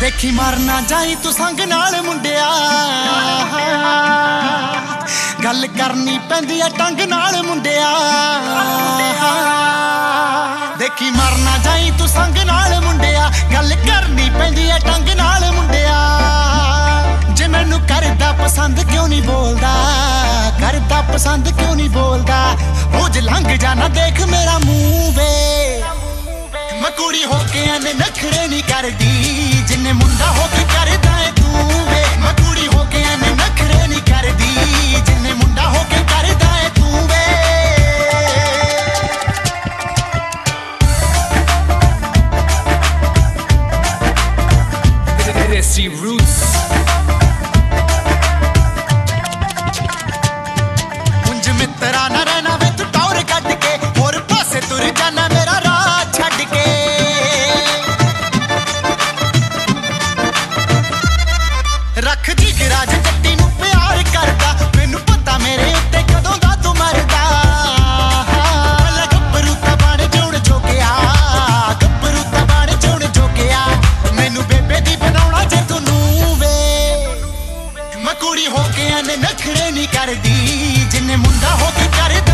देखी मर ना जाई तू संग नाल मुंडिया, गल करनी पैंदी है टंग नाल मुंडिया। देखी मर ना जाई तू संग नाल मुंडिया, गल करनी पैंदी है टंग नाल मुंडिया। जे मैनू करदा पसंद क्यों नहीं बोलदा, करदा पसंद क्यों नहीं बोलदा। रोज लंघ जाना देख मेरा मुंह वे, मैं कुड़ी होके एने नखरे नहीं करदी, जिन्ने मुंडा होके करदा है तू वे। मैं कुड़ी होके एने नखरे नहीं करदी, जिन्ने मुंडा होके करदा है तू वे। Desi Roots कुंज मित्रा ना रहना वे तू टौर कट के, और पासे तुर जाना मेरा राह छड़ के। रख जी गिराज जट्टी नू प्यार करदा, मैनू पता मेरे उत्ते कदों दा तू मरदा। गब्बरू ता बण जूण झोकिया, गब्बरू ता बण जूण झोकिया। मैनू बेबे दी बनाउणा जे तू नूं वे, मैं कुड़ी होके एने नखरे नहीं करदी, जिन्ने मुंडा होके करदा